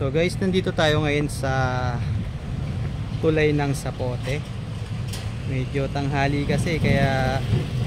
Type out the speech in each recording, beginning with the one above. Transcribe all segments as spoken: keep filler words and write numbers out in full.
So guys, nandito tayo ngayon sa tulay ng Zapote. Medyo tanghali kasi kaya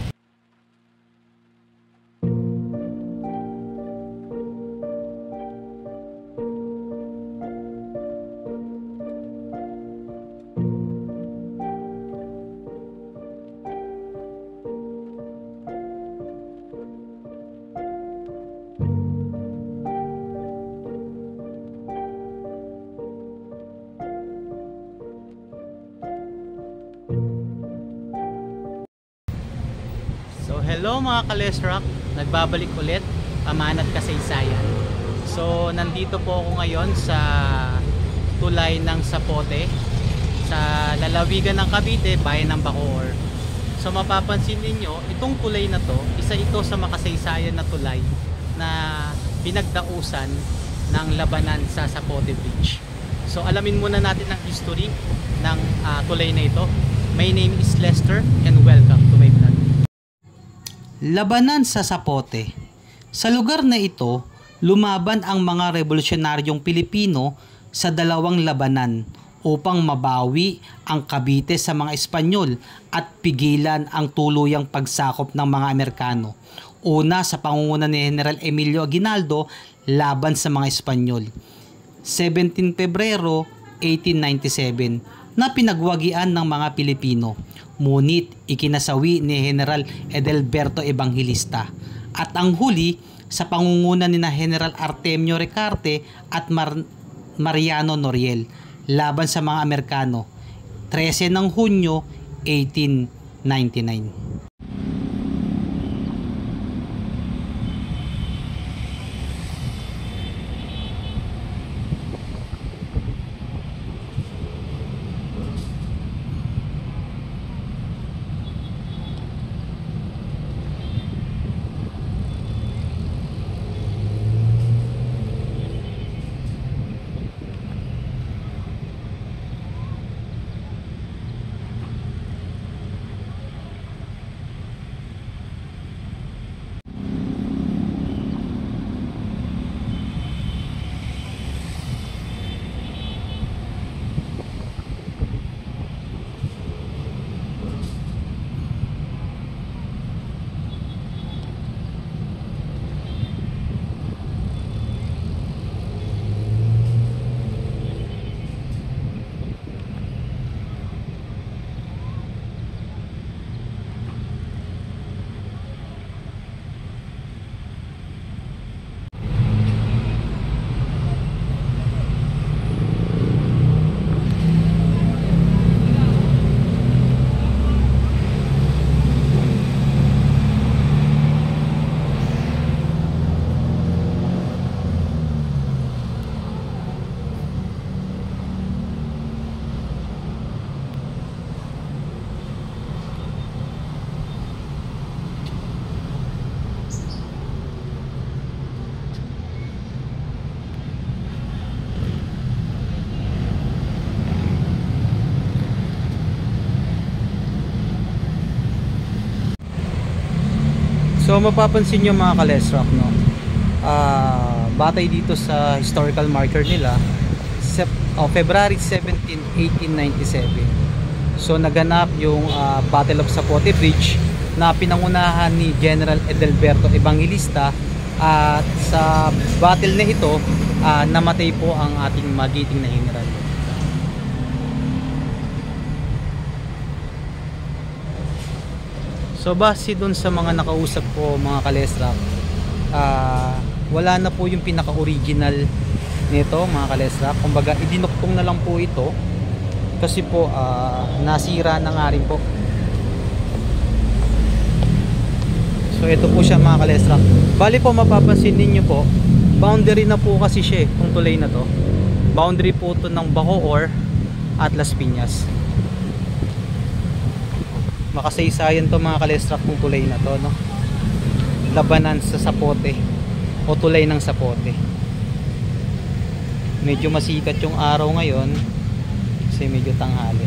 hello mga ka-Lesrock, nagbabalik ulit, Pamanat Kasaysayan. So nandito po ako ngayon sa tulay ng Zapote, sa lalawigan ng Cavite, bayan ng Bacoor. So mapapansin ninyo, itong tulay na to, isa ito sa makasaysayan na tulay na pinagdausan ng labanan sa Zapote Bridge. So alamin muna natin ang history ng uh, tulay na ito. My name is Lester and welcome to my vlog. Labanan sa Zapote. Sa lugar na ito, lumaban ang mga revolusyonaryong Pilipino sa dalawang labanan upang mabawi ang Cavite sa mga Espanyol at pigilan ang tuluyang pagsakop ng mga Amerikano. Una sa pangunguna ni General Emilio Aguinaldo laban sa mga Espanyol. seventeen Pebrero eighteen ninety-seven na pinagwagian ng mga Pilipino. Ngunit ikinasawi ni General Edelberto Evangelista at ang huli sa pangunguna ni na General Artemio Recarte at Mar Mariano Noriel laban sa mga Amerikano, trese ng Hunyo eighteen ninety-nine. So mapapansin nyo mga ka-Lesrock, no? Uh, batay dito sa historical marker nila, Sep oh, February seventeenth eighteen ninety-seven. So naganap yung uh, Battle of Zapote Bridge na pinangunahan ni General Edelberto Evangelista at uh, sa battle na ito uh, namatay po ang ating magiting na general. So base dun sa mga nakausap ko mga ka-Lesrock, uh, wala na po yung pinaka-original nito mga ka-Lesrock. Kumbaga idinuktong na lang po ito kasi po uh, nasira na nga rin po. So ito po siya mga ka-Lesrock. Bali po mapapansin ninyo po, boundary na po kasi siya itong tulay na to. Boundary po ito ng Bacoor at Las Piñas. Makasaysayan to mga ka-Lesrock kung tulay na to, no? Labanan sa Zapote o tulay ng Zapote. Medyo masikat yung araw ngayon kasi medyo tanghali.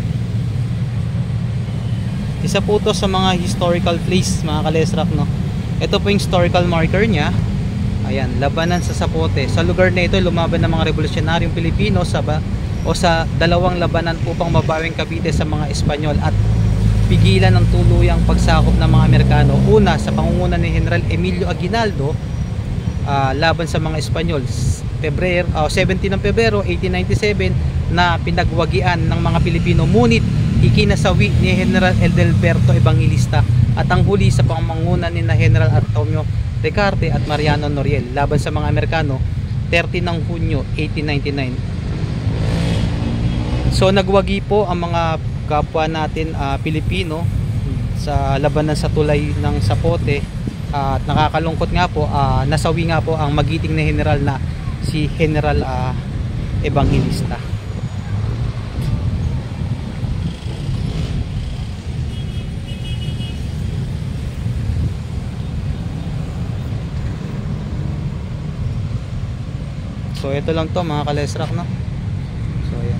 Isa po to sa mga historical place mga ka-Lesrock, no? Ito po yung historical marker nya Ayan, labanan sa Zapote. Sa lugar na ito, lumaban ng mga revolusyonaryong Pilipino sa ba, o sa dalawang labanan upang mabawing Cavite sa mga Espanyol at pigilan ng tuluyang pagsakop ng mga Amerikano. Una, sa pangunguna ni General Emilio Aguinaldo, uh, laban sa mga Espanyol. Pebrero, uh, seventeen ng Pebrero eighteen ninety-seven, na pinagwagian ng mga Pilipino, ngunit ikinasawi ni General Edelberto Evangelista, at ang huli sa pamanguna ni na General Antonio Recarte at Mariano Noriel laban sa mga Amerikano, thirty ng Hunyo eighteen ninety-nine. So nagwagi po ang mga kapwa natin uh, Pilipino sa labanan sa tulay ng Zapote, uh, at nakakalungkot nga po, uh, nasawi nga po ang magiting na general na si General uh, Evangelista. So ito lang to mga kalesrak, no? So ayan.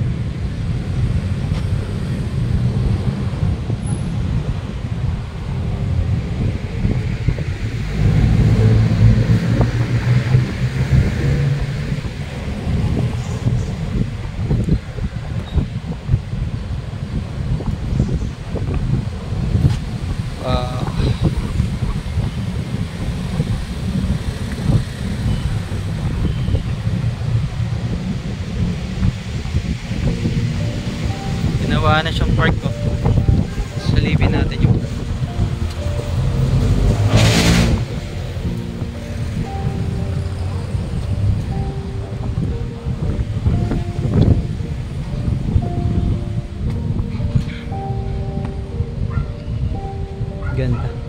Uh, ginawa na siyang park ko. Salibin natin yung ganda.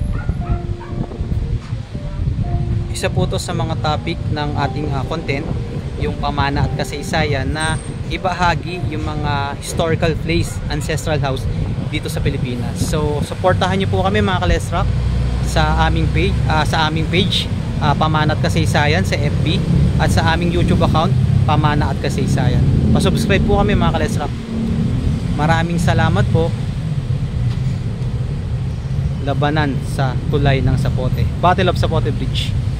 Isa po to sa mga topic ng ating uh, content, yung pamana at kasaysayan, na ibahagi yung mga historical place, ancestral house dito sa Pilipinas. So suportahan niyo po kami mga kalesrak sa aming page, uh, sa aming page uh, Pamana at Kasaysayan sa F B, at sa aming YouTube account Pamana at Kasaysayan. Pa-subscribe po kami mga kalesrak. Maraming salamat po. Labanan sa tulay ng Zapote, Battle of Zapote Bridge.